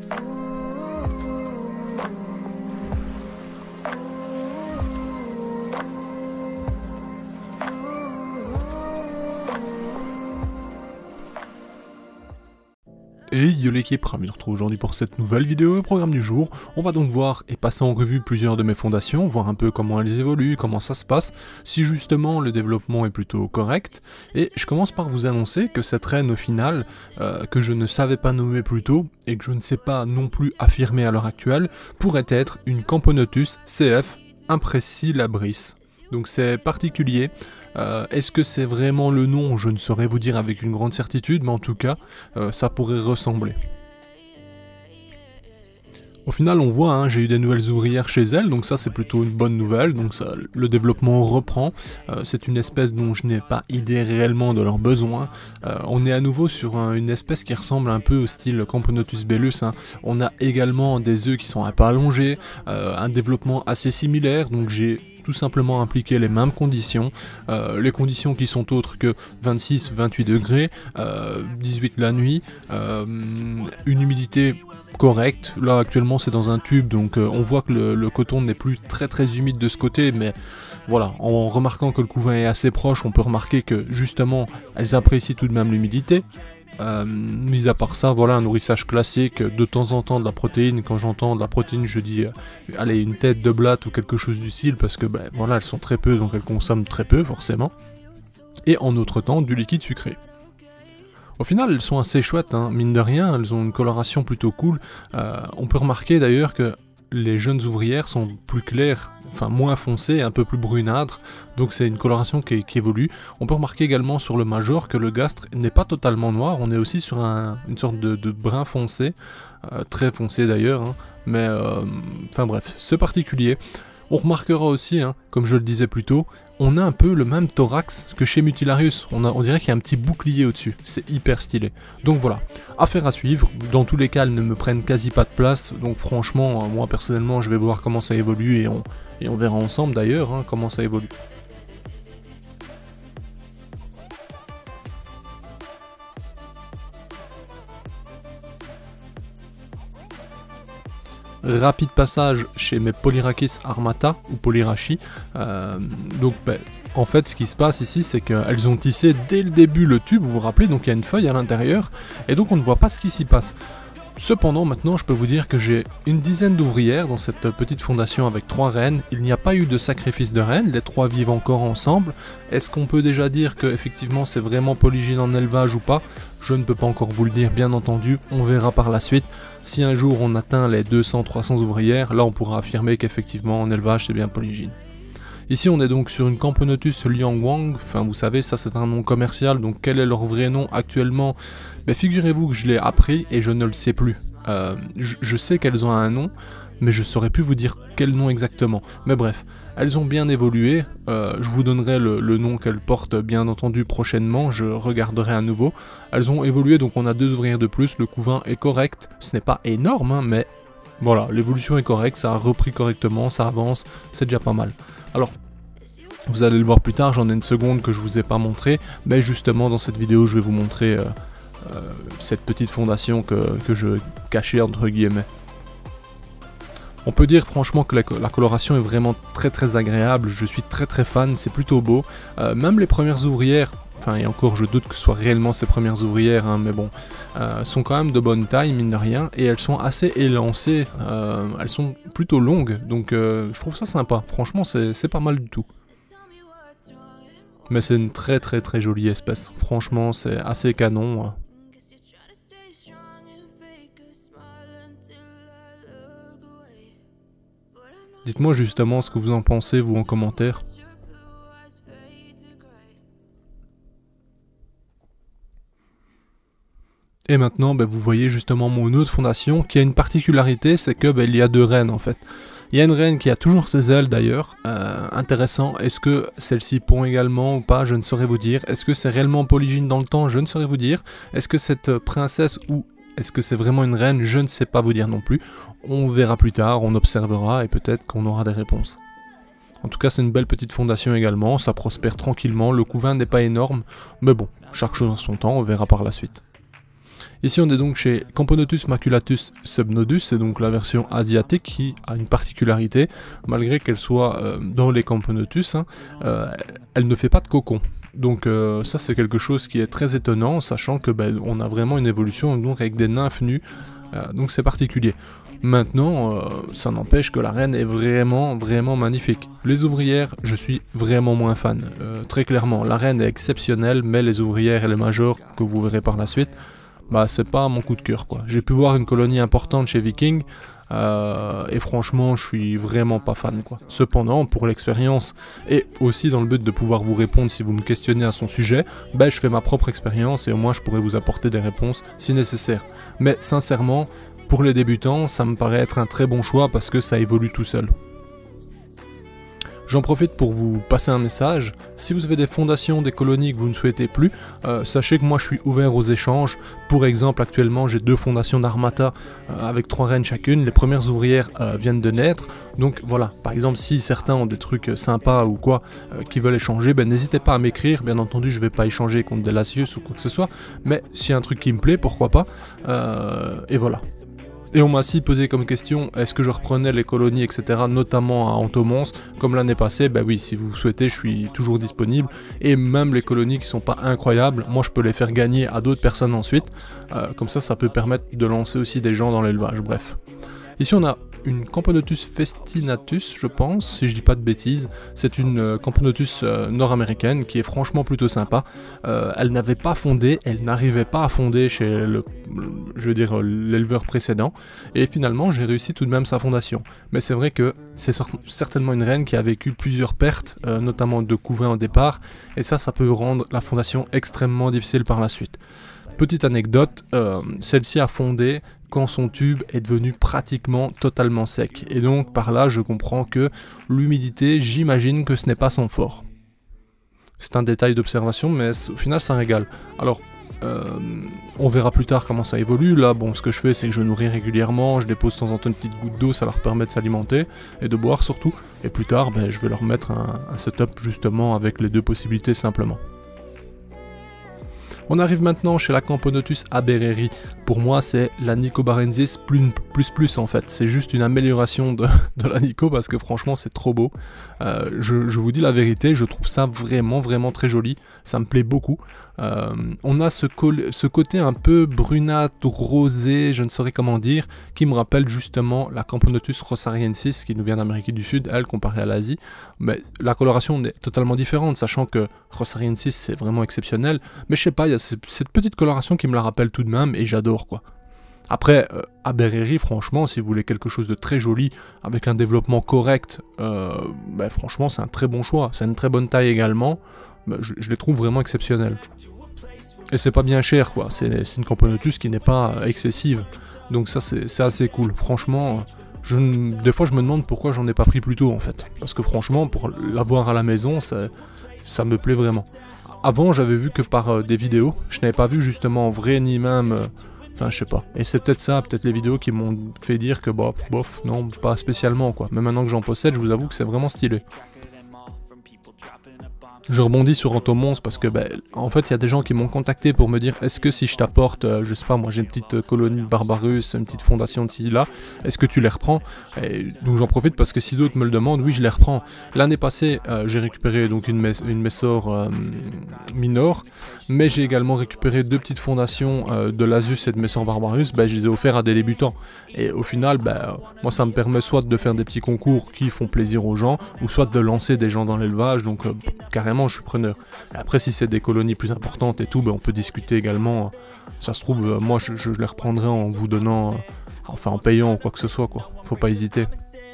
Et yo l'équipe, ravi de retrouver aujourd'hui pour cette nouvelle vidéo. Au programme du jour, on va donc voir et passer en revue plusieurs de mes fondations, voir un peu comment elles évoluent, comment ça se passe, si justement le développement est plutôt correct. Et je commence par vous annoncer que cette reine au final, que je ne savais pas nommer plus tôt, et que je ne sais pas non plus affirmer à l'heure actuelle, pourrait être une Camponotus CF Impressilabris. Donc c'est particulier. Est-ce que c'est vraiment le nom? Je ne saurais vous dire avec une grande certitude, mais en tout cas, ça pourrait ressembler. Au final, on voit, hein, j'ai eu des nouvelles ouvrières chez elle, donc ça c'est plutôt une bonne nouvelle, donc ça, le développement reprend. C'est une espèce dont je n'ai pas idée réellement de leurs besoins. On est à nouveau sur une espèce qui ressemble un peu au style Camponotus bellus. Hein. On a également des œufs qui sont un peu allongés, un développement assez similaire, donc j'ai tout simplement appliqué les mêmes conditions, les conditions qui sont autres que 26-28 degrés, 18 la nuit, une humidité correcte. Là actuellement c'est dans un tube, donc on voit que le coton n'est plus très humide de ce côté, mais voilà, en remarquant que le couvain est assez proche, on peut remarquer que justement elles apprécient tout de même l'humidité. Mis à part ça, voilà, un nourrissage classique, de temps en temps de la protéine. Quand j'entends de la protéine, je dis allez, une tête de blatte ou quelque chose du style, parce que ben, voilà, elles sont très peu, donc elles consomment très peu forcément. Et en autre temps, du liquide sucré. Au final, elles sont assez chouettes, hein. Mine de rien, elles ont une coloration plutôt cool. On peut remarquer d'ailleurs que les jeunes ouvrières sont plus claires, enfin moins foncées, un peu plus brunâtres, donc c'est une coloration qui évolue. On peut remarquer également sur le major que le gastre n'est pas totalement noir, on est aussi sur une sorte de brun foncé, très foncé d'ailleurs, hein, mais enfin bref, c'est particulier. On remarquera aussi, hein, comme je le disais plus tôt, on a un peu le même thorax que chez Mutilarius, on dirait qu'il y a un petit bouclier au-dessus, c'est hyper stylé. Donc voilà, affaire à suivre, dans tous les cas elles ne me prennent quasi pas de place, donc franchement, moi personnellement je vais voir comment ça évolue et on verra ensemble d'ailleurs hein, comment ça évolue. Rapide passage chez mes Polyrachis armata ou Polyrachi. Donc ben, en fait ce qui se passe ici c'est qu'elles ont tissé dès le début le tube, vous vous rappelez, donc il y a une feuille à l'intérieur et donc on ne voit pas ce qui s'y passe. Cependant maintenant je peux vous dire que j'ai une dizaine d'ouvrières dans cette petite fondation avec 3 reines. Il n'y a pas eu de sacrifice de reines, les 3 vivent encore ensemble. Est-ce qu'on peut déjà dire que effectivement c'est vraiment polygyne en élevage ou pas? Je ne peux pas encore vous le dire bien entendu, on verra par la suite. Si un jour on atteint les 200-300 ouvrières, là on pourra affirmer qu'effectivement en élevage c'est bien polygyne. Ici on est donc sur une Camponotus Liangwang, enfin vous savez ça c'est un nom commercial, donc quel est leur vrai nom actuellement? Ben figurez-vous que je l'ai appris et je ne le sais plus. Je sais qu'elles ont un nom, mais je saurais plus vous dire quel nom exactement. Mais bref, elles ont bien évolué, je vous donnerai le nom qu'elles portent bien entendu prochainement, je regarderai à nouveau. Elles ont évolué, donc on a 2 ouvrières de plus, le couvain est correct, ce n'est pas énorme, hein, mais voilà, l'évolution est correcte, ça a repris correctement, ça avance, c'est déjà pas mal. Alors, vous allez le voir plus tard, j'en ai une seconde que je vous ai pas montré, mais justement dans cette vidéo je vais vous montrer cette petite fondation que je cachais entre guillemets. On peut dire franchement que la coloration est vraiment très agréable, je suis très fan, c'est plutôt beau. Même les premières ouvrières, enfin et encore je doute que ce soit réellement ces premières ouvrières, hein, mais bon, sont quand même de bonne taille mine de rien, et elles sont assez élancées, elles sont plutôt longues, donc je trouve ça sympa, franchement c'est pas mal du tout. Mais c'est une très jolie espèce, franchement c'est assez canon. Dites-moi justement ce que vous en pensez, vous, en commentaire. Et maintenant, ben, vous voyez justement mon autre fondation qui a une particularité, c'est que ben, il y a 2 reines en fait. Il y a une reine qui a toujours ses ailes d'ailleurs, intéressant. Est-ce que celle-ci pond également ou pas? Je ne saurais vous dire. Est-ce que c'est réellement polygyne dans le temps? Je ne saurais vous dire. Est-ce que cette princesse ou est-ce que c'est vraiment une reine? Je ne sais pas vous dire non plus. On verra plus tard, on observera et peut-être qu'on aura des réponses. En tout cas, c'est une belle petite fondation également, ça prospère tranquillement, le couvain n'est pas énorme, mais bon, chaque chose en son temps, on verra par la suite. Ici on est donc chez Camponotus maculatus subnodus, c'est donc la version asiatique qui a une particularité, malgré qu'elle soit dans les Camponotus, elle ne fait pas de cocon. Donc ça c'est quelque chose qui est très étonnant, sachant que on a vraiment une évolution donc avec des nymphes nues, donc c'est particulier. Maintenant, ça n'empêche que la reine est vraiment magnifique. Les ouvrières, je suis vraiment moins fan, très clairement. La reine est exceptionnelle, mais les ouvrières et les majors, que vous verrez par la suite, c'est pas mon coup de cœur, quoi. J'ai pu voir une colonie importante chez Viking, et franchement, je suis vraiment pas fan, quoi. Cependant, pour l'expérience, et aussi dans le but de pouvoir vous répondre si vous me questionnez à son sujet, je fais ma propre expérience et au moins je pourrais vous apporter des réponses si nécessaire. Mais sincèrement, pour les débutants, ça me paraît être un très bon choix parce que ça évolue tout seul. J'en profite pour vous passer un message. Si vous avez des fondations, des colonies que vous ne souhaitez plus, sachez que moi je suis ouvert aux échanges. Pour exemple, actuellement j'ai 2 fondations d'Armata avec 3 reines chacune. Les premières ouvrières viennent de naître. Donc voilà, par exemple si certains ont des trucs sympas ou quoi qui veulent échanger, n'hésitez pas à m'écrire. Bien entendu je vais pas échanger contre des Lasius ou quoi que ce soit. Mais s'il y a un truc qui me plaît, pourquoi pas. Et voilà. Et on m'a aussi posé comme question, est-ce que je reprenais les colonies, etc., notamment à Entomons, comme l'année passée. Oui, si vous souhaitez, je suis toujours disponible. Et même les colonies qui sont pas incroyables, moi je peux les faire gagner à d'autres personnes ensuite. Comme ça peut permettre de lancer aussi des gens dans l'élevage, bref. Ici on a une Camponotus festinatus, je pense, si je dis pas de bêtises. C'est une Camponotus nord-américaine qui est franchement plutôt sympa. Elle n'avait pas fondé, elle n'arrivait pas à fonder chez l'éleveur précédent. Et finalement, j'ai réussi tout de même sa fondation. Mais c'est vrai que c'est certainement une reine qui a vécu plusieurs pertes, notamment de couvain au départ. Et ça peut rendre la fondation extrêmement difficile par la suite. Petite anecdote, celle-ci a fondé quand son tube est devenu pratiquement totalement sec. Et donc par là je comprends que l'humidité, j'imagine que ce n'est pas son fort. C'est un détail d'observation, mais au final ça régale. Alors on verra plus tard comment ça évolue. Là ce que je fais c'est que je nourris régulièrement, je dépose de temps en temps une petite goutte d'eau, ça leur permet de s'alimenter et de boire surtout. Et plus tard je vais leur mettre un setup justement avec les 2 possibilités simplement. On arrive maintenant chez la Camponotus aberreri. Pour moi, c'est la Nicobarensis plus en fait. C'est juste une amélioration de la Nico parce que franchement, c'est trop beau. Je vous dis la vérité, je trouve ça vraiment très joli. Ça me plaît beaucoup. On a ce côté un peu brunâtre, rosé, je ne saurais comment dire, qui me rappelle justement la Camponotus rossariensis qui nous vient d'Amérique du Sud, elle comparée à l'Asie. Mais la coloration est totalement différente, sachant que rossariensis c'est vraiment exceptionnel. Mais je sais pas, il y a cette petite coloration qui me la rappelle tout de même et j'adore quoi. Après, aberreri, franchement, si vous voulez quelque chose de très joli, avec un développement correct, franchement c'est un très bon choix. C'est une très bonne taille également. Je les trouve vraiment exceptionnels. Et c'est pas bien cher quoi, c'est une Camponotus qui n'est pas excessive. Donc ça c'est assez cool. Franchement, des fois je me demande pourquoi j'en ai pas pris plus tôt en fait. Parce que franchement, pour l'avoir à la maison, ça me plaît vraiment. Avant j'avais vu que par des vidéos, je n'avais pas vu justement en vrai ni même... Enfin je sais pas. Et c'est peut-être ça, peut-être les vidéos qui m'ont fait dire que bof, non, pas spécialement quoi. Mais maintenant que j'en possède, je vous avoue que c'est vraiment stylé. Je rebondis sur Entomons parce que en fait il y a des gens qui m'ont contacté pour me dire est-ce que si je t'apporte, je sais pas moi j'ai une petite colonie de Barbarus, une petite fondation de ci là, est-ce que tu les reprends? Et donc j'en profite parce que si d'autres me le demandent, oui je les reprends. L'année passée j'ai récupéré donc une Messor Minor, mais j'ai également récupéré 2 petites fondations de Lasius et de Messor Barbarus, je les ai offerts à des débutants. Et au final moi ça me permet soit de faire des petits concours qui font plaisir aux gens, ou soit de lancer des gens dans l'élevage, donc carrément je suis preneur. Et après si c'est des colonies plus importantes et tout, on peut discuter également. Ça se trouve, moi je les reprendrai en vous donnant, enfin en payant ou quoi que ce soit quoi. Faut pas hésiter.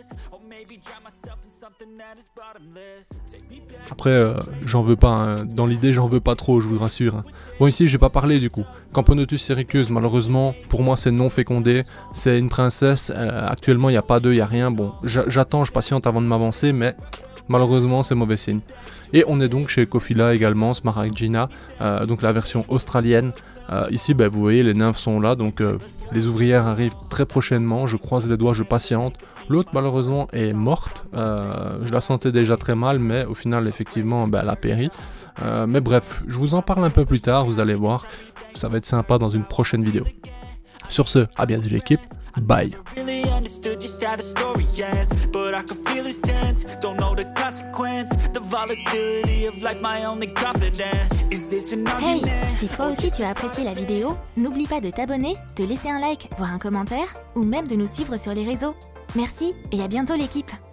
Après, j'en veux pas, hein. Dans l'idée j'en veux pas trop, je vous rassure. Hein. Bon ici j'ai pas parlé du coup. Camponotus sericus, malheureusement, pour moi c'est non fécondé. C'est une princesse, actuellement il n'y a pas d'œuf, il n'y a rien. Bon, j'attends, je patiente avant de m'avancer, mais malheureusement c'est mauvais signe. Et on est donc chez Ecophylla également, Smaragdina, donc la version australienne. Ici vous voyez les nymphes sont là, donc les ouvrières arrivent très prochainement, je croise les doigts, je patiente. L'autre malheureusement est morte, je la sentais déjà très mal, mais au final effectivement elle a péri. Mais bref, je vous en parle un peu plus tard, vous allez voir, ça va être sympa dans une prochaine vidéo. Sur ce, à bientôt l'équipe, bye. Understood just how the story ends, but I could feel his tense. Don't know the consequence, the volatility of life, my only confidence. Is this an argument? Hey, si toi aussi tu as apprécié la vidéo, n'oublie pas de t'abonner, de laisser un like, voire un commentaire, ou même de nous suivre sur les réseaux. Merci et à bientôt l'équipe.